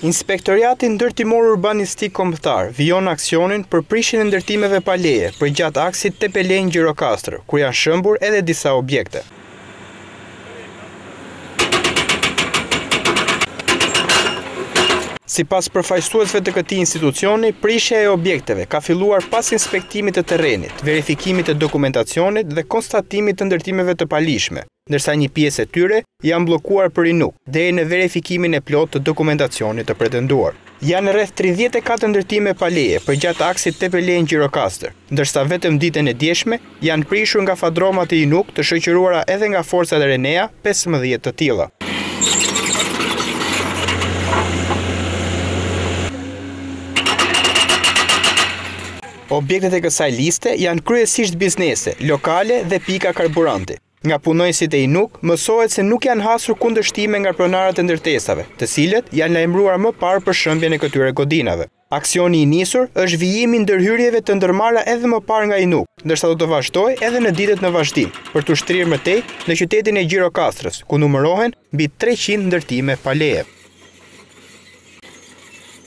Inspektoriati Ndërtimor Urbanistik Kombëtar vijon aksionin për prishjen e ndërtimeve pa leje përgjatë aksit Tepeleng-Gjirokastër, ku janë shëmbur edhe disa objekte. Sipas përfaqësuesve të këtij institucioni, prishja e objekteve ka filluar pas inspektimit të terrenit, verifikimit të dokumentacionit dhe konstatimit të ndërtimeve të palishme, ndërsa një pjesë e tyre janë bllokuar për inuk, deri në verifikimin e plotë të dokumentacionit të pretenduar. Janë rreth 34 ndërtime pa leje përgjatë aksit Tepeleng-Gjirokastër, ndërsa vetëm ditën e djeshme janë prishur nga fadromat e inuk të shoqëruara edhe nga forcat e Renea 15 të tilla. Objektet e kësaj liste janë kryesisht biznese, lokale dhe pika karburanti. Nga punojësit e inuk, mësohet se nuk janë hasur kundërshtime nga pronarët e ndërtesave, të cilët janë lajmëruar më parë për shëmbjen e këtyre godinave. Aksioni i nisur është vijimi ndërhyrjeve të ndërmarra edhe më parë nga inuk, ndërsa do të vazhdojë edhe në ditët në vazhdim, për t'u shtrirë më tej në qytetin e Gjirokastrës, ku numërohen mbi 300 ndërtime pa leje.